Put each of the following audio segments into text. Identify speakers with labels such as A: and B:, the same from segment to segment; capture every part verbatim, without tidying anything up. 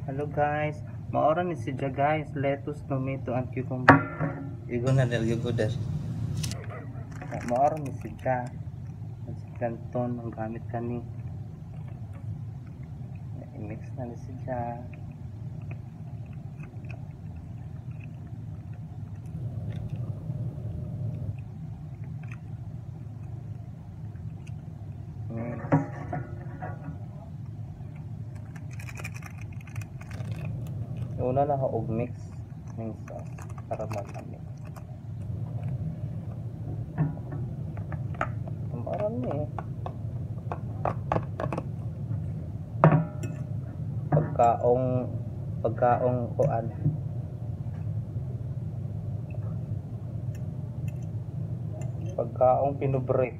A: Hello guys, maoran ni si guys, lettuce, tomato, and cucumber.
B: Igo na nilagay ko das.
A: Maoran ni si Ja. Ganton ang gamit kani. I-mix na ni si Ja. Mix. Una na og mix ng sauce para malamig. Marami eh. Pagkaong pagkaong kuan. Pagkaong pinubre.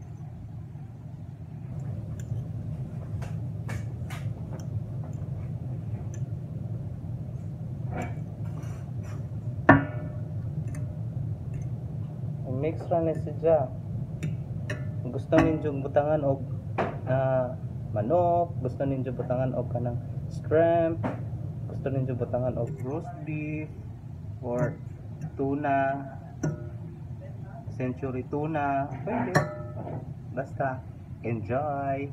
A: Mix ra ni siya. Gusto ninyo butangan og uh, manok, gusto ninyo butangan og kanang shrimp, gusto ninyo butangan og roast beef or tuna, century tuna, pwede. Basta enjoy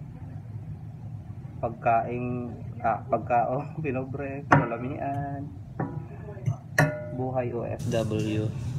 A: pagkaing ah, pagkaong pinobre, kalamian, buhay O F W.